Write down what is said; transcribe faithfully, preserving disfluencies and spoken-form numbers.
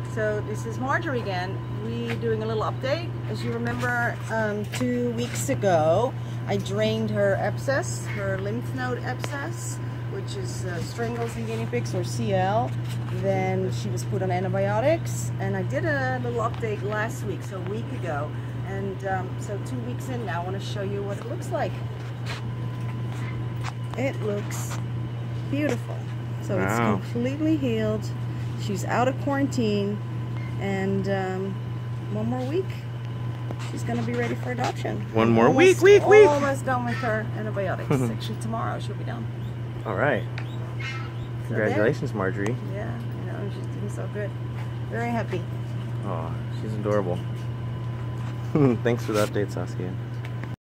So this is Marjorie again. We doing a little update. As you remember, um, two weeks ago, I drained her abscess, her lymph node abscess, which is uh, Strangles in Guinea Pigs, or C L. Then she was put on antibiotics, and I did a little update last week, so a week ago. And um, so two weeks in now, I want to show you what it looks like. It looks beautiful. So wow. It's completely healed. She's out of quarantine, and um, one more week, she's going to be ready for adoption. One I'm more almost, week, week, week. Almost done with her antibiotics. Actually, tomorrow she'll be done. All right. So Congratulations, there. Marjorie. Yeah, I know, she's doing so good. Very happy. Oh, she's adorable. Thanks for the update, Saskia.